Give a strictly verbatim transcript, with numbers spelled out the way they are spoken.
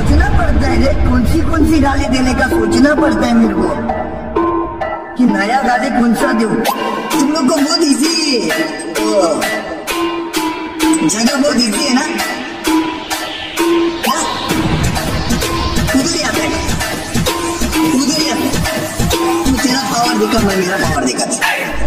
सोचना पड़ता है रे, कौन सी कौन सी गाली देने का सोचना पड़ता है मेरे को कि नया गाली कौन सा दूं। तुम लोग को बहुत इजी जगह बहुत इजी है ना, उधर ही आता है, उधर ही आता है। तू तेरा पावर दिखा, मैं मेरा पावर दिखाता।